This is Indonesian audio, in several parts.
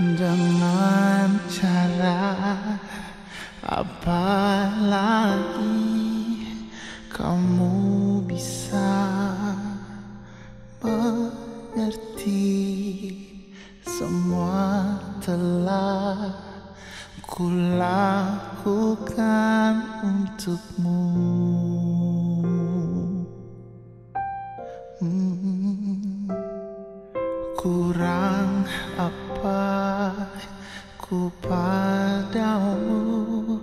Dengan cara apa lagi kamu bisa mengerti? Semua telah kulakukan untukmu. Kurang apa ku padamu?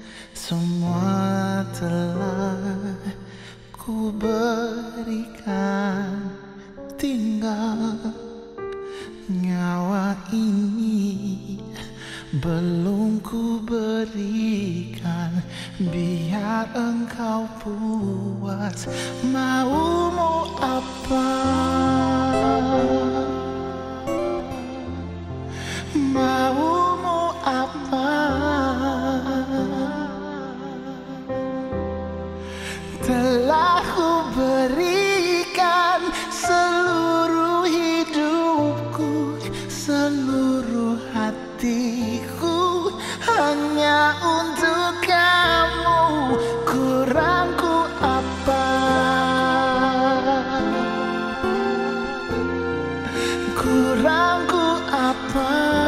Semua telah ku berikan. Tinggal nyawa ini belum ku berikan. Biar engkau puas. Maumu apa? Maumu apa? Telah ku berikan seluruh hidupku, seluruh hatiku hanya untuk kamu. Kurangku apa? Kurangku apa?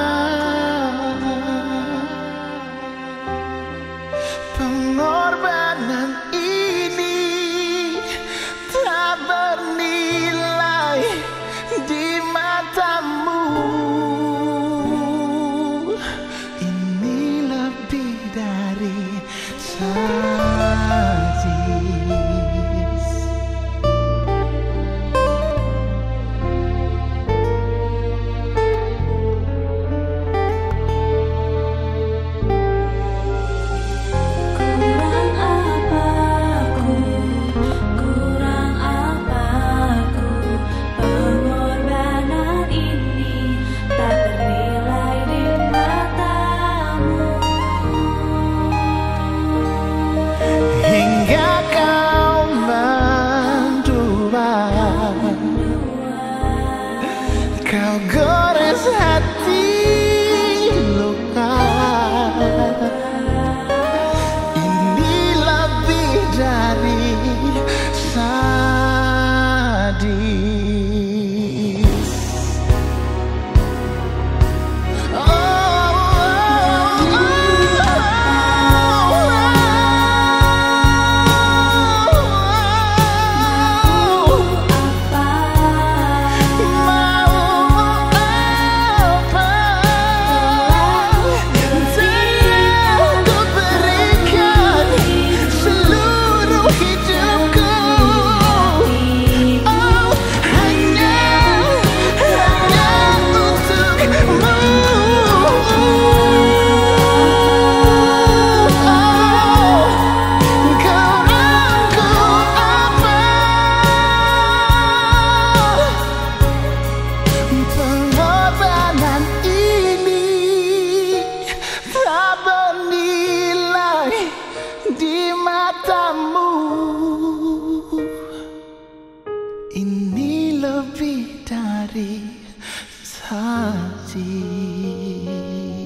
Pengorbanan ini tak bernilai di matamu. Ini lebih dari sadis. Kau gores hati luka. Ini lebih dari sadis. Ini lebih dari sadis.